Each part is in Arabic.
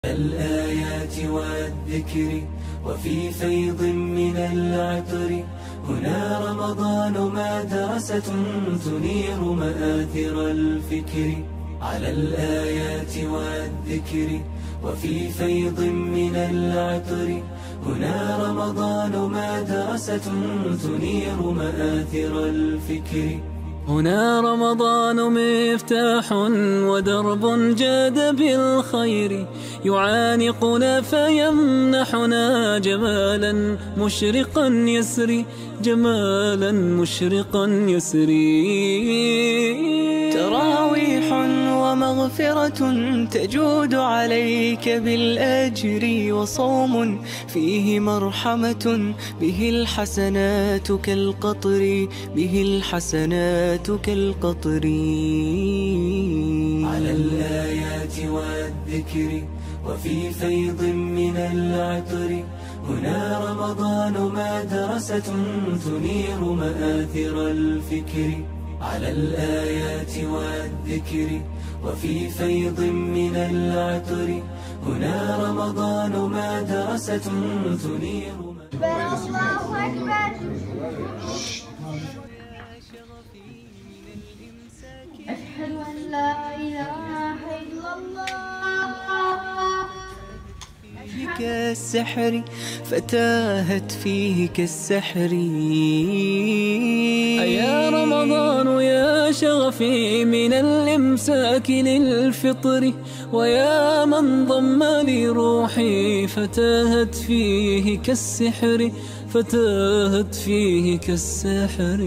الآيات والذكر وفي فيض من العطر، هنا رمضان مدرسة تنير مآثر الفكر. على الآيات والذكر وفي فيض من العطر، هنا رمضان مدرسة تنير مآثر الفكر. هنا رمضان مفتاح ودرب جاد بالخير، يعانقنا فيمنحنا جمالا مشرقا يسري، جمالا مشرقا يسري. تراويح ومغفرة تجود عليك بالأجر، وصوم فيه مرحمة به الحسنات كالقطر، به الحسنات كالقطر. على الآيات والذكر وفي فيض من العطر، هنا رمضان مدرسة تنير مآثر الفكر. على الآيات والذكر وفي فيض من العطر، هنا رمضان مدرسة تنير. الله أكبر. أشهد أن لا إله إلا الله. كالسحر فتاهت فيه كالسحر. يا رمضان يا شغفي من الإمساك للفطر، ويا من ضم لروحي فتاهت فيه كالسحر، فتاهت فيه كالسحر.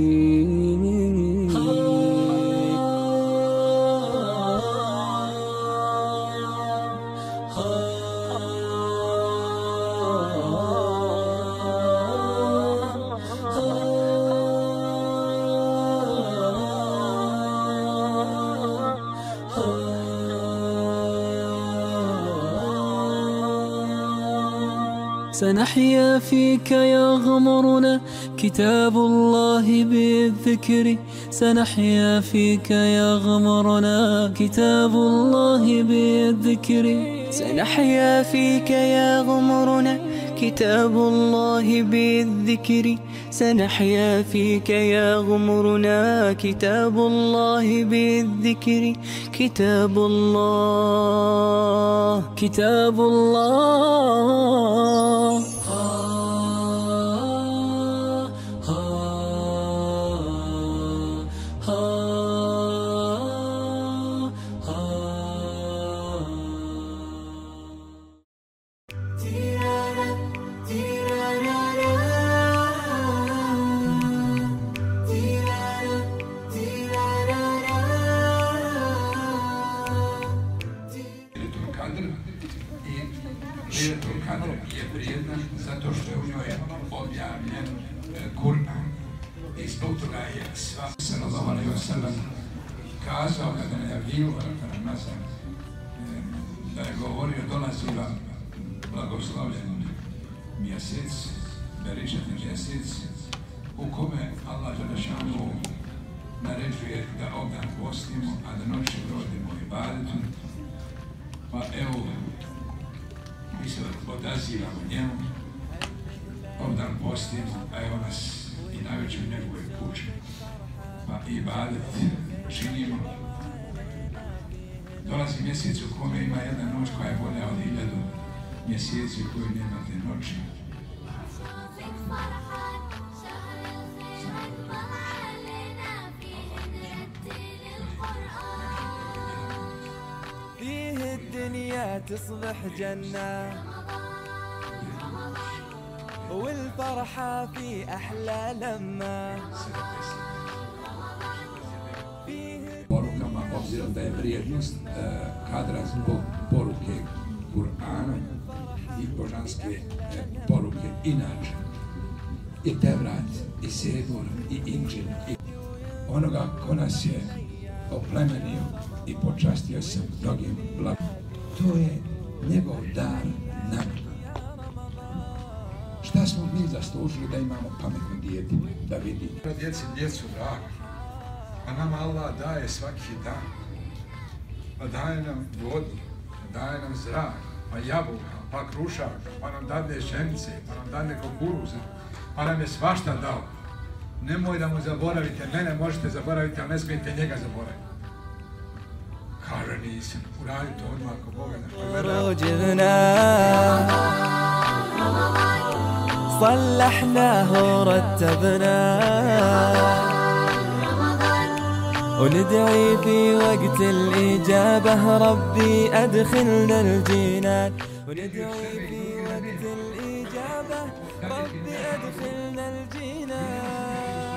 سنحيا فيك يغمرنا كتاب الله بالذكر، سنحيا فيك يغمرنا كتاب الله بالذكر. سنحيا فيك يغمرنا كتاب الله بالذكر، سنحيا فيك يغمرنا كتاب الله بالذكر. كتاب الله، كتاب الله. Lailatul Kadr je vrijedna zato što je u njoj objavljen Kur'an. I zbog toga je sva sallallahu alejhi ve sellem kazao kada najavljivao Ramazan da je govorio dolazi vam blagoslovljen mjesec, beričetni mjesec u kome Allah dželešanu naređuje da odan postimo, a da noći provodimo ibadetom. Pa evo, mi se odazivamo njemu, ovdan postimo, a evo nas i najveći u njegovoj kući, pa i ibadet činimo. Dolazi mjesec u kome ima jedna noć koja je bolja od 1000 mjeseci u kojoj nema te noći. فيه الدنيا تصبح جنة والفرحة في أحلى لمة. Porukama, obzirom da je vrijednost kadra zbog poruke Kur'ana i božanske poruke inače, i Tevrat, i Sebur, i Inđil, i onoga ko nas je oplemenio i počastio sa mnogim blagom. To je njegov dar nama. Šta smo mi zaslužili da imamo pametno dijete, da vidi? Djecu draga, a nama Allah daje svaki dan, a daje nam vodu, daje nam zrak, pa jabuka, pa krušaka, pa nam dadne pšenice, pa nam dadne kukuruza, pa nam je svašta dao. Nemoj da mu zaboravite, mene možete zaboraviti, ali ne smijete njega zaboraviti. Kaže nisam, uradite odmah ako Boga صلحناه ورتبناه وندعي في وقت الإجابة ربي أدخلنا الجنان وندعي في وقت الإجابة ربي أدخلنا الجنان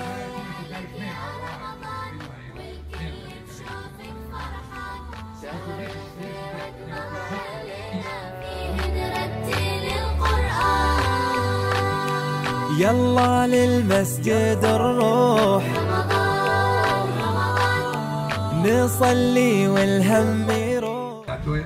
يلا للمسجد الروح نصلي والهم يروح.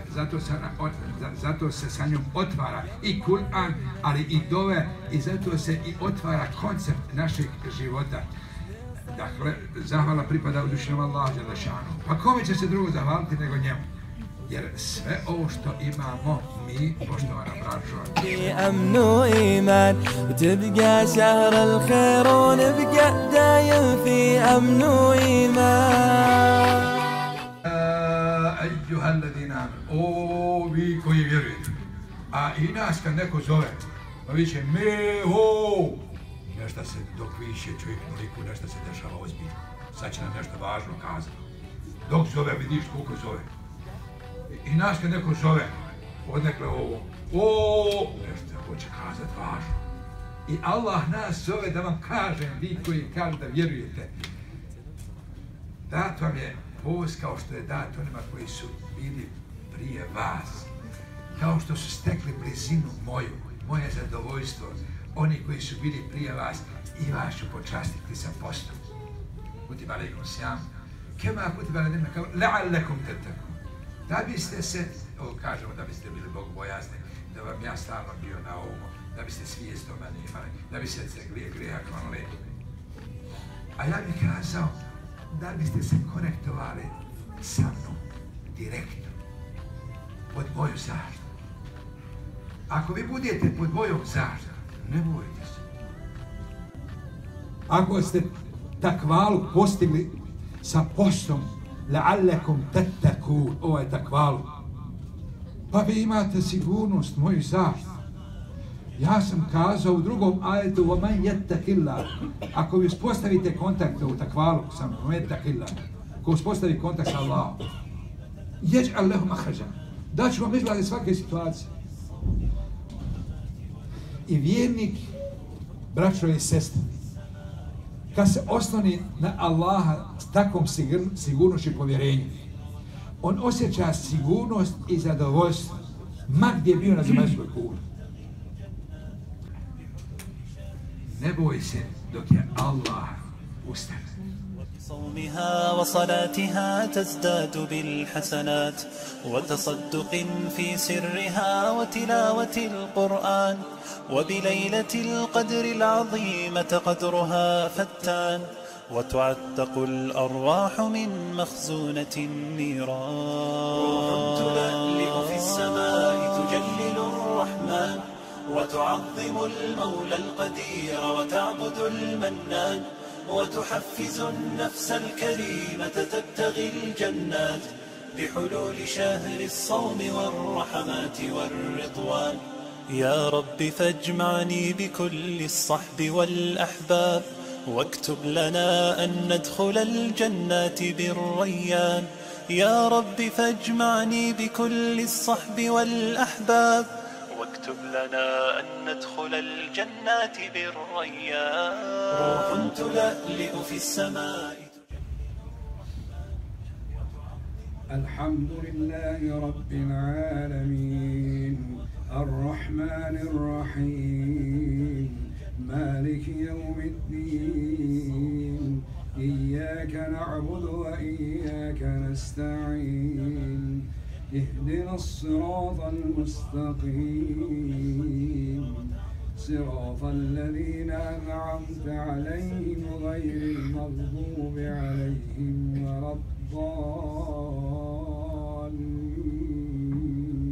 Zato se sa njom otvara i Kur'an, ali i dove, i zato se i otvara koncept našeg života. Dakle, zahvala pripada uzvišenom Allahu dželle šanuhu. Pa kome će se drugo zahvaliti nego njemu? Jer sve ovo što imamo mi, poštovana braćo, في أمن وإيمان وتبقى شهر الخير ونبقى دايم في أمن وإيمان. أيها الذين آمنوا vi koji vjerujete. A i nas kad neko zove, pa viće Meho, nešto se dok više čovjek noliku, nešto se dešava ozbiljno. Sad će nam nešto važno kazati. Dok zove, vidiš koliko zove. I nas kad neko zove, odnekle ovo, nešto hoće kazati važno. I Allah nas zove da vam kažem, vi koji kažu da vjerujete, dat vam je post kao što je dat onima koji su bili prije vas. Kao što su stekli blizinu moju, moje zadovoljstvo, oni koji su bili prije vas, i vas ću počastiti sa postom. Kutiba alejkum sijam, kema kutiba alejkum la'allakum tattaqun. Da biste se, ovo kažemo da biste bili bogobojazni, da vam ja stalno bio na umu, da biste svijest o meni imali, da biste se grijeha klonili. A ja bih kazao, da biste se konektovali sa mnom, direktno, pod moju zaštitu. Ako vi budete pod mojom zaštitom, ne bojte se. Ako ste takvalu postigli sa postom, la'allakum tattaqun, ovo je takvalu, pa vi imate sigurnost moju zaštitu. Ja sam kazao u drugom ajetu وَمَنْ يَتَّقِ اللَّهَ. Ako vi uspostavite kontakt u takvalu sam يَتَّقِ اللَّهَ, ako uspostavi kontakt sa Allahom, يَجْعَلْ لَهُ مَخْرَجًا, daću vam izgled iz svake situacije. I vjernik, braćo i sestre, kad se osloni na Allaha s takvom sigurnošću i povjerenjem, on osjeća sigurnost i zadovoljstvo, ma gdje je bio na zemaljskoj kugli. Ne boj se dok je Allah ustane. صومها وصلاتها تزداد بالحسنات وتصدق في سرها وتلاوة القرآن وبليلة القدر العظيمة قدرها فتان وتعتق الأرواح من مخزونة النيران روح تلألئ في السماء تجلل الرحمن وتعظم المولى القدير وتعبد المنان وتحفز النفس الكريمة تبتغي الجنات بحلول شهر الصوم والرحمات والرضوان يا رب فاجمعني بكل الصحب والأحباب واكتب لنا أن ندخل الجنات بالريان يا رب فاجمعني بكل الصحب والأحباب واكتب لنا أن ندخل الجنات بالريان روح تلألئ في السماء. الحمد لله رب العالمين الرحمن الرحيم مالك يوم الدين إياك نعبد وإياك نستعين اهدنا الصراط المستقيم صراط الذين أنعمت عليهم غير المغضوب عليهم ولا الضالين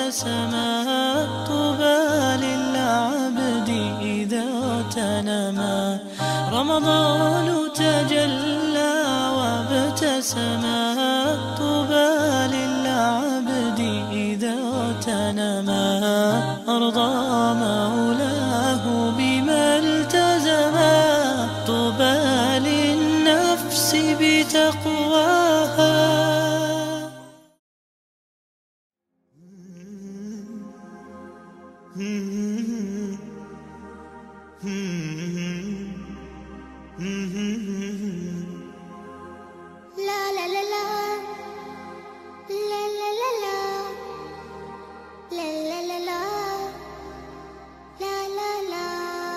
وابتسما طوبى للعبد إذا اغتنما رمضان تجلى وابتسما طوبى للعبد إذا اغتنما أرضى مولاه بما التزما طوبى للنفس بتقواها. لا لا لا لا لا لا لا لا لا لا لا لا لا لا.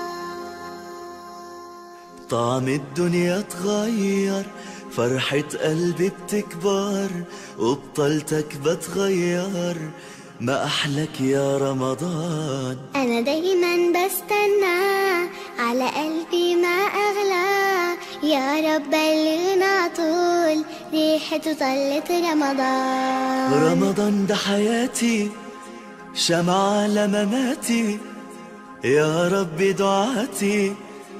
طعم الدنيا اتغير، فرحة قلبي بتكبر، وبطلتك بتغير، ما أحلك يا رمضان. أنا دايما بستنى، على قلبي ما أغلى، يا رب بلغنا طول ريحته طلت رمضان. رمضان ده حياتي، شمعة لمماتي، يا رب دعاتي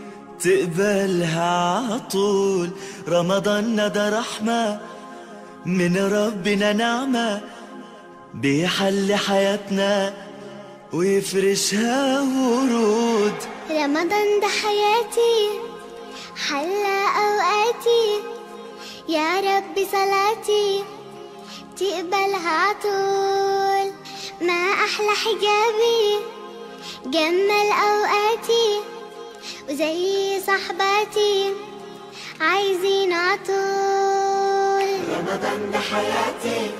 تقبلها عطول. رمضان ده رحمة من ربنا، نعمة بيحل حياتنا ويفرشها ورود. رمضان ده حياتي، حلى أوقاتي، يا رب صلاتي تقبلها عطول. ما أحلى حجابي جمل أوقاتي، وزي صحباتي عايزين عطول. رمضان ده حياتي،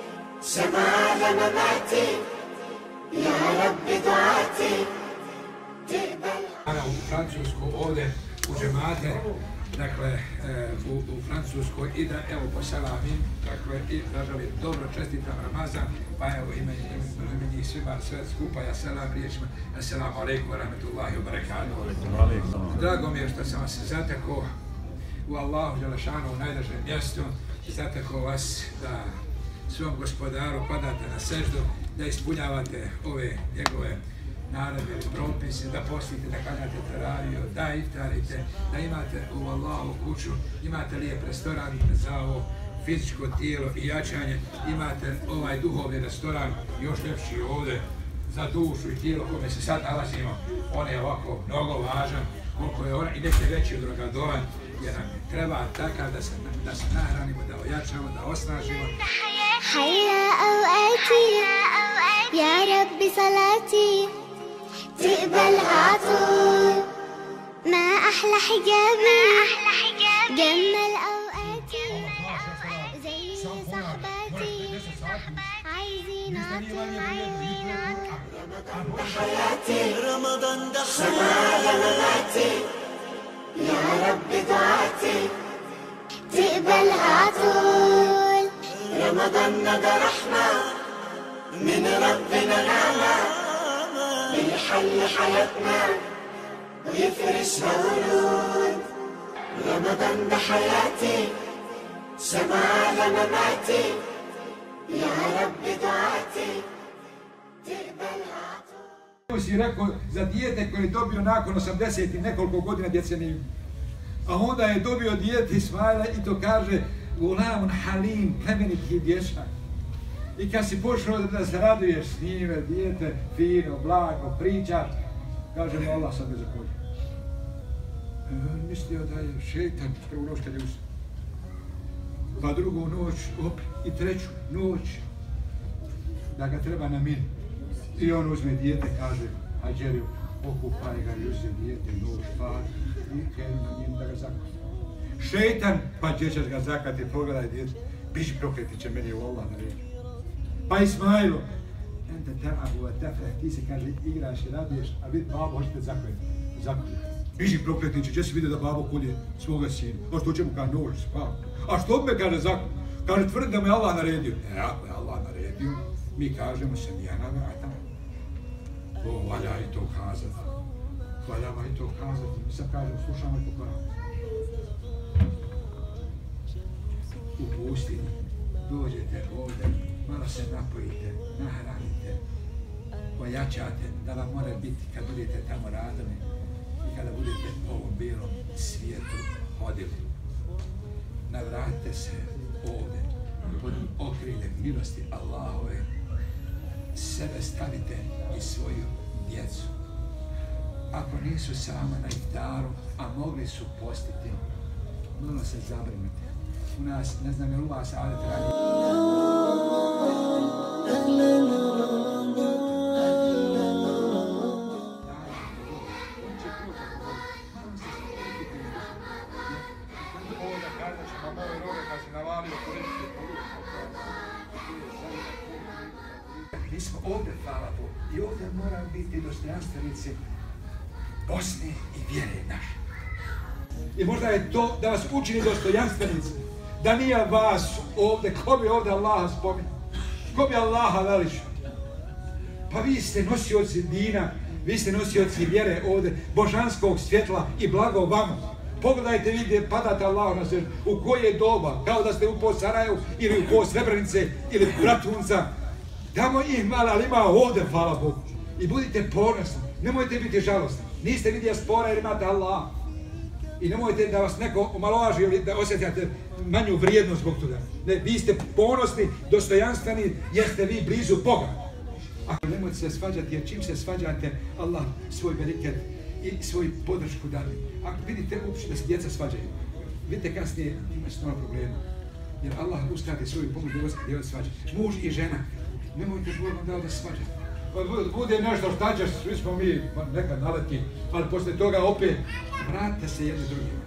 سمع لمماتي، يا رب دعاتي تقبل. أنا u Francusku ovdje u džemate, dakle u Francuskoj i da evo poselamim, dakle i da želim dobro čestitam Ramazan, pa evo ime njih svima sve skupa, ja selam riječima, assalamu alaikum wa rahmatullahi wa barakatuh. Drago mi je što sam vas zatekao u Allahu Đelešanu u najdražem mjestu, zatekao vas da svom gospodaru padate na seždu, da ispunjavate ove njegove naredbe ili propise, da postite, da klanjate teraviju, da iftarite, da imate u Allahovu kuću, imate lijep restoran za ovo fizičko tijelo i jačanje, imate ovaj duhovni restoran, još ljepši ovdje za dušu i tijelo kome se sad nalazimo. On je ovako mnogo važan, koliko je on i neki veći od Rogadovan, jer nam treba takav da se nahranimo, da ojačamo, da osnažimo. حيا أوقاتي، يا رب صلاتي تقبلها عطول. ما أحلى حجابي جمل أوقاتي، زي صحباتي عايزين عطول. رمضان ده سمع لمماتي، يا رب دعاتي تقبلها عطول. رمضان ده رحمة من ربنا، نعمة بيحل حياتنا ويفرشها ورود. رمضان ده حياتي، سمع لمماتي، يا رب دعاتي تقبلها عطول. Si rekao za dijete koje je dobio nakon 80 i nekoliko godina djece ne ima. A onda je dobio dijete Ismaila i to kaže Gulamun Halim, plemeniti dječak. I kad si pošao da se raduješ s njime, dijete, fino, blago, pričaš, kaže mu Allah sad me zakolje. Mislio da je šeitan prvu noć kad je ustao. Pa drugu noć, i treću noć, da ga treba namiriti. I on uzme dijete, kaže Hađeriju, okupaj ga i uzme dijete, noć, pad, i krenu na njim da ga zakolje. Šeitan, pa ćeš ga zakati, pogledaj dijete, biš prokleti će meni u Allah naredio. Pa Ismailu, ente ta'abu wa tafrah, ti se kaže igraš i raduješ, a vid babo hoćete zakoljeti. Biži prokletniče, će si vidio da babo kolje svoga sina. A što će mu kaže noć, spav. A što me kaže zakolje? Kaže tvrdi da mu je Allah naredio. Ako je Allah naredio, mi kažemo se mijana vrata. O, valja i to kazati. Valjava i to kazati. Mi sad kažemo, slušamo i pokvaramo. U pustinji, dođete ovdje, malo se napojite, nahranite, ojačate, da vam mora biti kad budete tamo radili i kada budete po ovom bijelom svijetu hodili. Navratite se ovdje, pod okriljem milosti Allahove, sebe stavite i svoju djecu. Ako nisu sama na iftaru, a mogli su postiti, malo se zabrinite. U nas, ne znam je li u vas, ali radi. Mi smo ovdje, hvala Bogu, i ovdje moramo biti dostojanstvenici Bosne i vjere naše. I možda je to da vas učini dostojanstvenici, da nije vas ovdje, ko bi ovdje Allaha spominjao, ko bi Allaha velišao. Pa vi ste nosioci dina, vi ste nosioci vjere ovdje, božanskog svjetla i blago vama. Pogledajte vi gdje padate Allahu na srđu, u koje doba, kao da ste u po Sarajevu ili u po Srebrenice ili Bratunca. Tamo ih malo, ali ima ovdje, hvala Bogu. I budite ponosni, nemojte biti žalosni. Niste vi dijaspora jer imate Allah. I nemojte da vas neko omalovaži ili da osjećate manju vrijednost zbog toga. Ne, vi ste ponosni, dostojanstveni jer ste vi blizu Boga. Ako nemojte se svađati, jer čim se svađate, Allah svoj bereket i svoju podršku dali. Ako vidite uopće da se djeca svađaju, vidite kasnije imate stvarno problema. Jer Allah uskrati svoju pomoć da vas svađa. Muž i žena, nemojte Bogom dao da se svađate. Bude nešto šta ćeš, svi smo mi nekad naleti, ali poslije toga opet vratite se jedni drugim.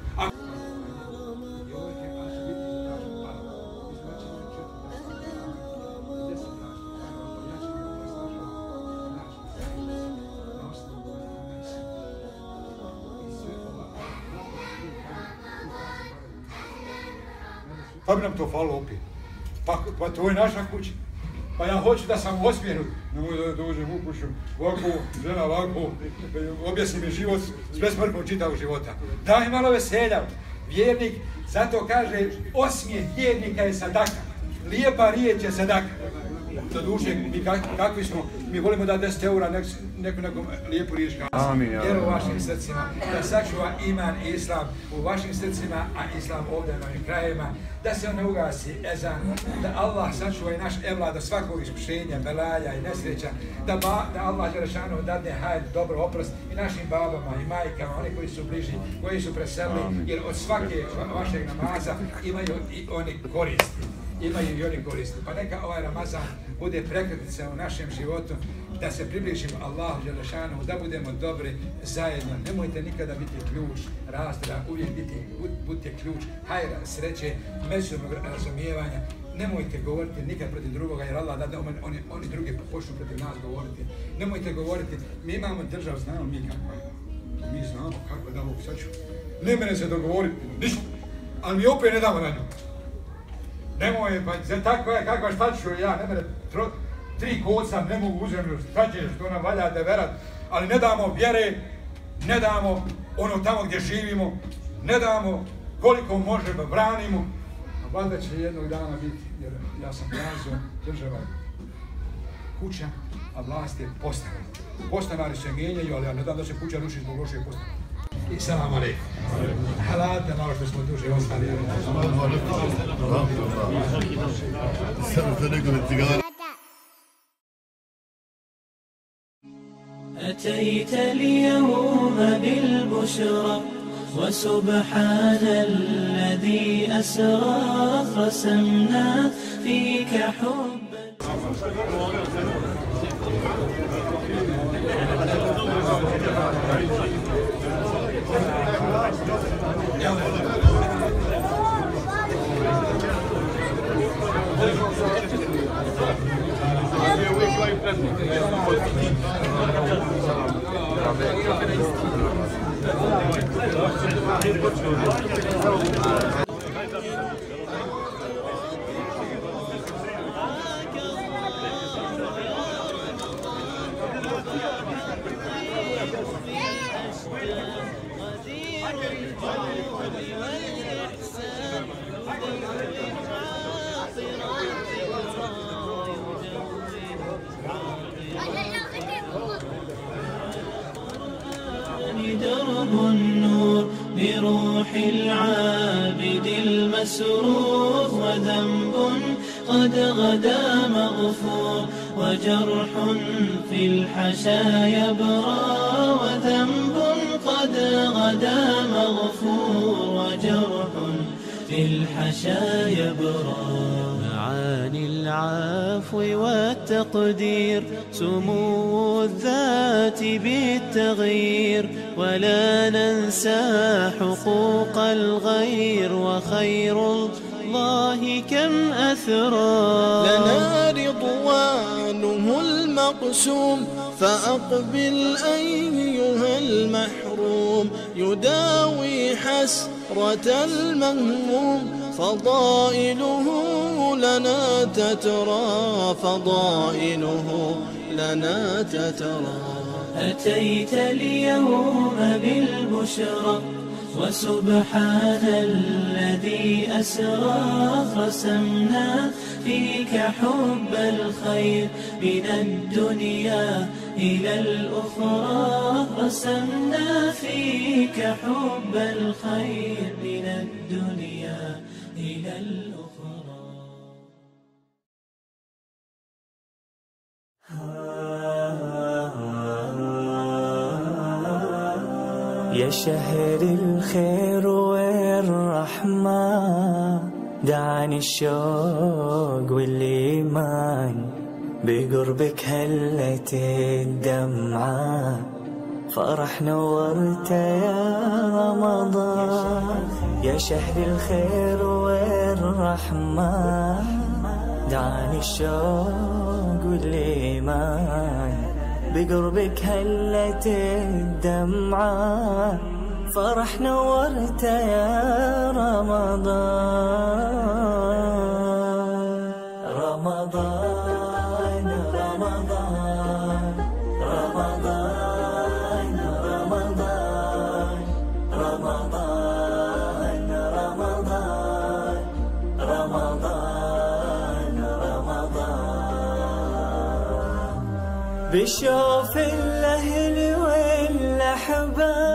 Pa bi nam to falilo opet. Pa to je naša kuća. Pa ja hoću da sam osmijenut. Nemoj da dođem u kuću, ovako, žena ovako, objasni mi život s besmrtnog čitavog života. Daj malo veselja. Vjernik, zato kaže, osmijeh vjernika je sadaka. Lijepa riječ je sadaka. Do duše, mi kakvi smo, mi volimo da 10 eura nekom lijepu riječ kaže. Jer u vašim srcima, da sačuva iman i islam u vašim srcima, a islam ovdje na ovim krajevima, da se on ne ugasi ezan, da Allah sačuva i naš evlad od svakog iskušenja, belaja i nesreća, da Allah Đelešanu dadne hajr, dobro oprost i našim babama i majkama, oni koji su bliži, koji su preselili, jer od svake vašeg namaza imaju i oni koristi. Imaju i oni koristi. Pa neka ovaj Ramazan bude prekretnica u našem životu, da se približimo Allahu Đelešanu, da budemo dobri zajedno. Nemojte nikada biti ključ razdora, uvijek budite ključ hajra, sreće, međusobnog razumijevanja. Nemojte govoriti nikad protiv drugoga, jer Allah da oni drugi počnu protiv nas govoriti. Nemojte govoriti, mi imamo državu, znamo mi kako je. Mi znamo kako da Bog sačuva. Ne mene se dogovoriti, ništa, ali mi opet ne damo na nju. Nemoj, pa kakva šta ću ja, ne mene, 3 koca ne mogu u zemlju, šta ćeš, to nam valja deverat, ali ne damo vjere, ne damo ono tamo gdje živimo, ne damo koliko možemo, branimo, a valjda će jednog dana biti, jer ja sam gazio, država kuća, a vlast je postanar. Postanari se mijenjaju, ali ja ne dam da se kuća ruši zbog lošeg postanara. I salam alejkum. Halalite malo što smo duže ostali. أتيت اليوم بالبشرى وسبحان الذي أسرى رسمنا فيك حب والإحسان مسرور، وذنب قد غدا مغفور، وجرح في الحشا يبرى، وذنب قد غدا مغفور، وجرح في الحشا يبرى. معاني العفو والتقدير، سمو الذات بالتغيير، ولا ننسى حقوق الغير، وخير الله كم أثرى. لنا رضوانه المقسوم، فأقبل أيها المحروم، يداوي حسرة المهموم، فضائله لنا تترى، فضائله لنا تترى. أتيت اليوم بالبشرى، وسبحان الذي أسرى، رسمنا فيك حب الخير من الدنيا إلى الأخرى، رسمنا فيك حب الخير من الدنيا إلى الأخرى. يا شهر الخير والرحمة، دعاني الشوق والإيمان، بقربك هلت الدمعة، فرح نورت يا رمضان. يا شهر الخير والرحمة، دعاني الشوق والإيمان، بقربك هلت الدمعة، فرح نورت يا رمضان. رمضان رمضان رمضان رمضان رمضان رمضان رمضان رمضان. بشوف الأهل والأحباب،